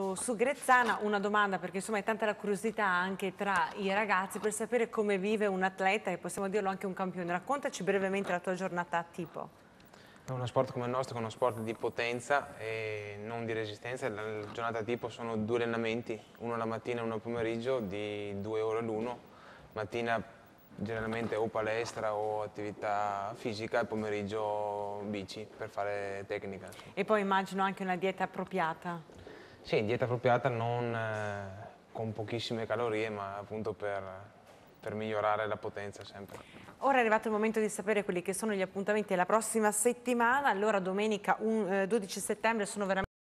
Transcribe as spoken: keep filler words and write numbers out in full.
su, su Grezzana una domanda, perché insomma è tanta la curiosità anche tra i ragazzi per sapere come vive un atleta e possiamo dirlo anche un campione. Raccontaci brevemente la tua giornata tipo. È uno sport come il nostro, che è uno sport di potenza e non di resistenza. La giornata tipo sono due allenamenti, uno la mattina e uno al pomeriggio, di due ore l'uno. Mattina generalmente o palestra o attività fisica, e pomeriggio bici per fare tecnica. Insomma. E poi immagino anche una dieta appropriata. Sì, dieta appropriata, non eh, con pochissime calorie, ma appunto per, per migliorare la potenza sempre. Ora è arrivato il momento di sapere quelli che sono gli appuntamenti della prossima settimana. Allora domenica un, eh, dodici settembre sono veramente